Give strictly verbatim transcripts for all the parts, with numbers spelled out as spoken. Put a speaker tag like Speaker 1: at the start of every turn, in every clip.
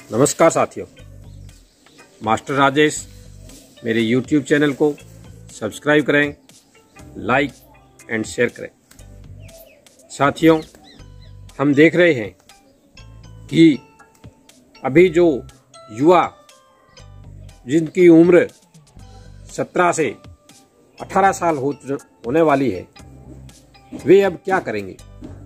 Speaker 1: नमस्कार साथियों, मास्टर राजेश मेरे यूट्यूब चैनल को सब्सक्राइब करें, लाइक एंड शेयर करें। साथियों, हम देख रहे हैं कि अभी जो युवा जिनकी उम्र सत्रह से अठारह साल हो होने वाली है, वे अब क्या करेंगे,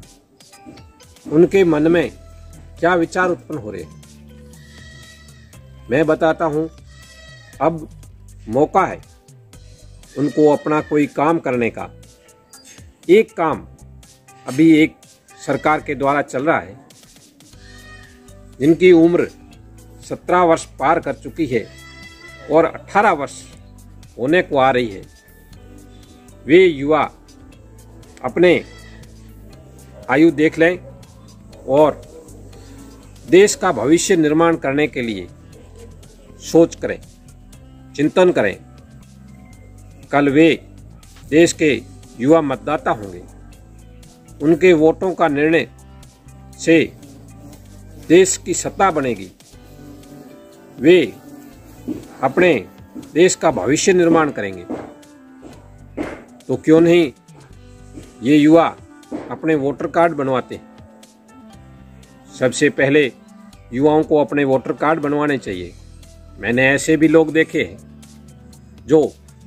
Speaker 1: उनके मन में क्या विचार उत्पन्न हो रहे हैं, मैं बताता हूं। अब मौका है उनको अपना कोई काम करने का। एक काम अभी एक सरकार के द्वारा चल रहा है। जिनकी उम्र सत्रह वर्ष पार कर चुकी है और अठारह वर्ष होने को आ रही है, वे युवा अपने आयु देख लें और देश का भविष्य निर्माण करने के लिए सोच करें, चिंतन करें। कल वे देश के युवा मतदाता होंगे। उनके वोटों का निर्णय से देश की सत्ता बनेगी। वे अपने देश का भविष्य निर्माण करेंगे। तो क्यों नहीं ये युवा अपने वोटर कार्ड बनवाते हैं। सबसे पहले युवाओं को अपने वोटर कार्ड बनवाने चाहिए। मैंने ऐसे भी लोग देखे हैं जो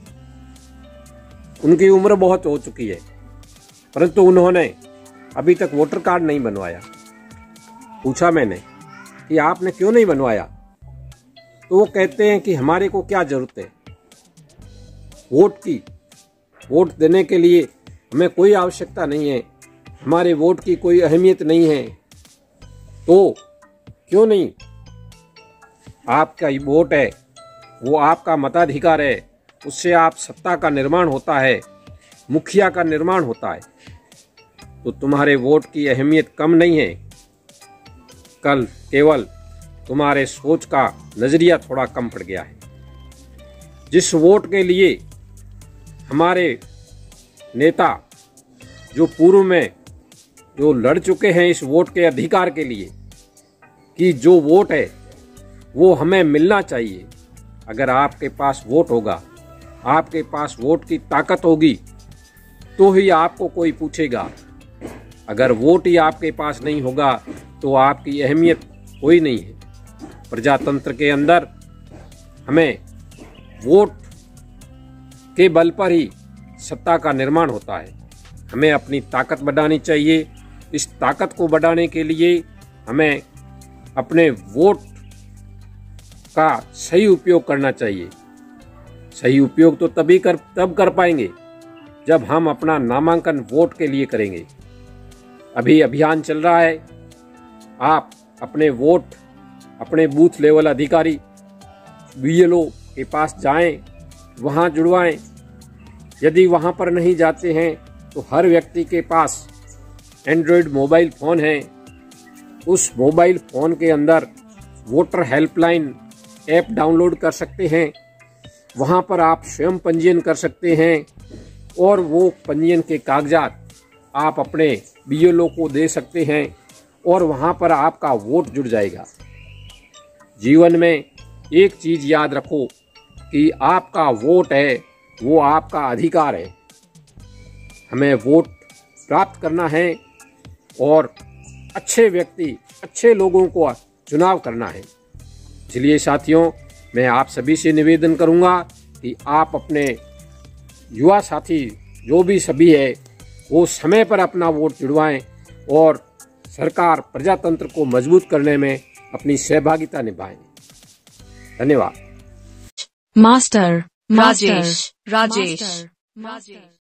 Speaker 1: उनकी उम्र बहुत हो चुकी है, परंतु उन्होंने अभी तक वोटर कार्ड नहीं बनवाया। पूछा मैंने कि आपने क्यों नहीं बनवाया, तो वो कहते हैं कि हमारे को क्या जरूरत है वोट की। वोट देने के लिए हमें कोई आवश्यकता नहीं है, हमारे वोट की कोई अहमियत नहीं है। तो क्यों नहीं, आपका वोट है, वो आपका मताधिकार है, उससे आप सत्ता का निर्माण होता है, मुखिया का निर्माण होता है। तो तुम्हारे वोट की अहमियत कम नहीं है। कल केवल तुम्हारे सोच का नजरिया थोड़ा कम पड़ गया है। जिस वोट के लिए हमारे नेता जो पूर्व में जो लड़ चुके हैं इस वोट के अधिकार के लिए, कि जो वोट है वो हमें मिलना चाहिए। अगर आपके पास वोट होगा, आपके पास वोट की ताकत होगी, तो ही आपको कोई पूछेगा। अगर वोट ही आपके पास नहीं होगा तो आपकी अहमियत कोई नहीं है। प्रजातंत्र के अंदर हमें वोट के बल पर ही सत्ता का निर्माण होता है। हमें अपनी ताकत बढ़ानी चाहिए। इस ताकत को बढ़ाने के लिए हमें अपने वोट का सही उपयोग करना चाहिए। सही उपयोग तो तभी कर तब कर पाएंगे जब हम अपना नामांकन वोट के लिए करेंगे। अभी अभियान चल रहा है। आप अपने वोट अपने बूथ लेवल अधिकारी बीएलओ के पास जाएं, वहां जुड़वाएं। यदि वहां पर नहीं जाते हैं तो हर व्यक्ति के पास एंड्रॉयड मोबाइल फोन है। उस मोबाइल फोन के अंदर वोटर हेल्पलाइन ऐप डाउनलोड कर सकते हैं। वहां पर आप स्वयं पंजीयन कर सकते हैं और वो पंजीयन के कागजात आप अपने बीएलओ को दे सकते हैं और वहां पर आपका वोट जुड़ जाएगा। जीवन में एक चीज याद रखो कि आपका वोट है वो आपका अधिकार है। हमें वोट प्राप्त करना है और अच्छे व्यक्ति, अच्छे लोगों को चुनाव करना है। इसलिए साथियों, मैं आप सभी से निवेदन करूंगा कि आप अपने युवा साथी जो भी सभी है वो समय पर अपना वोट जुड़वाएं और सरकार प्रजातंत्र को मजबूत करने में अपनी सहभागिता निभाएं। धन्यवाद।
Speaker 2: मास्टर राजेश राजेश राजेश